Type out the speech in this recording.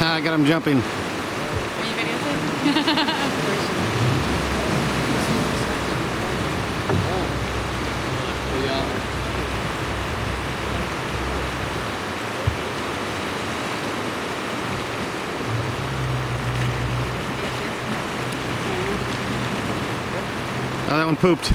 I got him jumping. Are you videotaping? Oh, that one pooped.